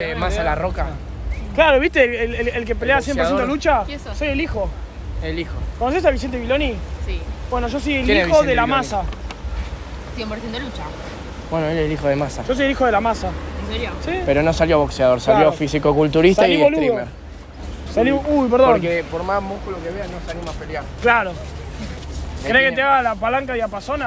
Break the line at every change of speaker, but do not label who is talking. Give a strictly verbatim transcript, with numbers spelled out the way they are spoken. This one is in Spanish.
Eh, Massa La Roca.
Claro, ¿viste? El, el, el que pelea cien por ciento lucha.
¿Quién sos?
Soy el hijo.
El hijo.
¿Conocés a Vicente Viloni?
Sí.
Bueno, yo soy el
¿Quién es
hijo de
Vicente
la
Viloni?
Massa.
cien por ciento lucha.
Bueno, él es el hijo de Massa.
Yo soy el hijo de la Massa.
¿En serio?
¿Sí?
Pero no salió boxeador, salió
Claro.
fisicoculturista
Salí
y
boludo.
streamer.
Salí, uy, perdón.
Porque por más músculo que veas no se anima a pelear.
Claro.
¿Me
¿Querés que
entiendes?
te haga la palanca diapasona?